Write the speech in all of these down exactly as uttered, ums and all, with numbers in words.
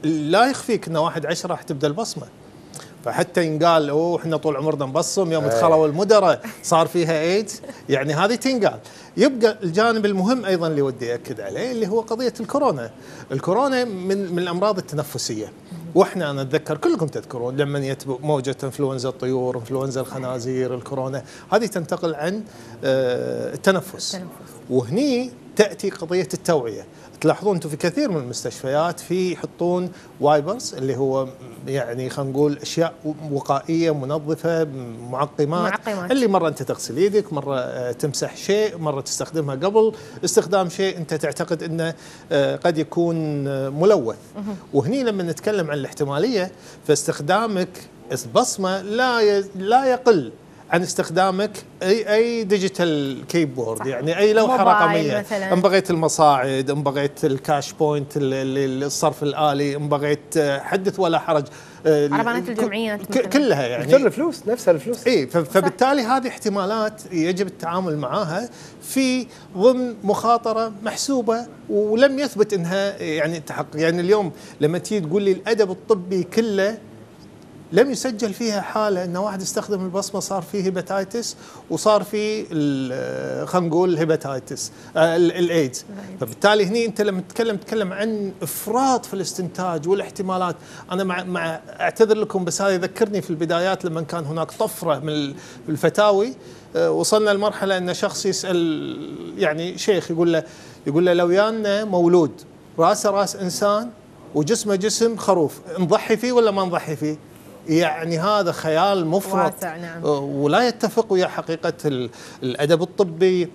لا يخفيك ان واحد عشرة راح تبدا البصمه، فحتى ينقال اوه احنا طول عمرنا نبصم، يوم دخلوا المدراء صار فيها ايدز، يعني هذه تنقال. يبقى الجانب المهم ايضا اللي ودي اكد عليه اللي هو قضيه الكورونا. الكورونا من من الامراض التنفسيه، واحنا انا اتذكر كلكم تذكرون لما يتبع موجه انفلونزا الطيور، انفلونزا الخنازير، الكورونا، هذه تنتقل عن التنفس. وهني تاتي قضيه التوعيه. تلاحظون انتم في كثير من المستشفيات في يحطون وايبرز اللي هو يعني خلينا نقول اشياء وقائيه منظفه معقمات, معقمات اللي مره انت تغسل يدك، مره تمسح شيء، مره تستخدمها قبل استخدام شيء انت تعتقد انه قد يكون ملوث. وهني لما نتكلم عن الاحتماليه فاستخدامك البصمه لا لا يقل عن استخدامك اي اي ديجيتال كيبورد، يعني اي لوحه رقميه، ان بغيت المصاعد، ان بغيت الكاش بوينت الصرف الالي، ان بغيت حدث ولا حرج عربانات الجمعيات كلها، يعني مثل الفلوس نفسها الفلوس. اي فبالتالي هذه احتمالات يجب التعامل معها في ضمن مخاطره محسوبه ولم يثبت انها يعني تحقق. يعني اليوم لما تيجي تقول لي الادب الطبي كله لم يسجل فيها حاله ان واحد استخدم البصمه صار فيه هيباتايتس وصار فيه خلينا نقول هيباتايتس الايدز. فبالتالي هني انت لما تتكلم تتكلم عن افراط في الاستنتاج والاحتمالات. انا مع, مع اعتذر لكم بس هذا يذكرني في البدايات لما كان هناك طفره من الفتاوي، وصلنا لمرحله ان شخص يسال يعني شيخ يقول له يقول له لو يانا مولود راسه راس انسان وجسمه جسم خروف نضحي فيه ولا ما نضحي فيه؟ يعني هذا خيال مفرط واسع. نعم. ولا يتفق ويا حقيقة الأدب الطبي،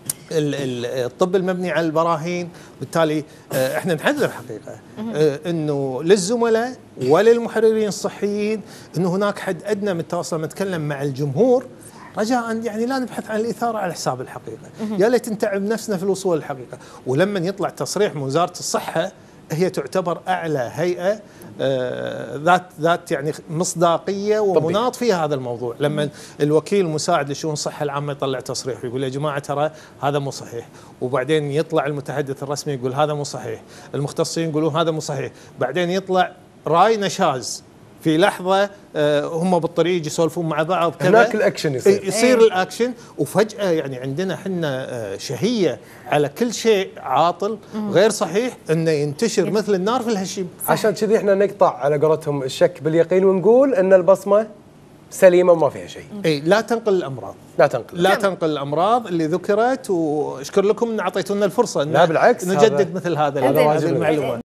الطب المبني على البراهين. بالتالي احنا نحذر حقيقة انه للزملاء وللمحررين الصحيين انه هناك حد ادنى من التواصل. لما نتكلم مع الجمهور رجاء يعني لا نبحث عن الإثارة على حساب الحقيقة، يا ليت نتعب نفسنا في الوصول للحقيقة. ولما يطلع تصريح من وزارة الصحة هي تعتبر أعلى هيئة آه ذات ذات يعني مصداقيه ومناط فيها هذا الموضوع. لما الوكيل المساعد لشؤون الصحه العامه يطلع تصريح ويقول يا جماعه ترى هذا مو صحيح، وبعدين يطلع المتحدث الرسمي يقول هذا مو صحيح، المختصين يقولون هذا مو صحيح، بعدين يطلع راي نشاز في لحظه آه هم بالطريق يسولفون مع بعض كذا، هناك الاكشن يصير يصير ايه؟ الاكشن. وفجاه يعني عندنا احنا آه شهيه على كل شيء عاطل غير صحيح انه ينتشر مثل النار في الهشيم. عشان كذي احنا نقطع على قولتهم الشك باليقين ونقول ان البصمه سليمه وما فيها شيء. اي لا تنقل الامراض، لا تنقل لا تنقل الامراض اللي ذكرت، واشكر لكم ان اعطيتونا الفرصه ان لا بالعكس نجدد مثل هذا المعلومات.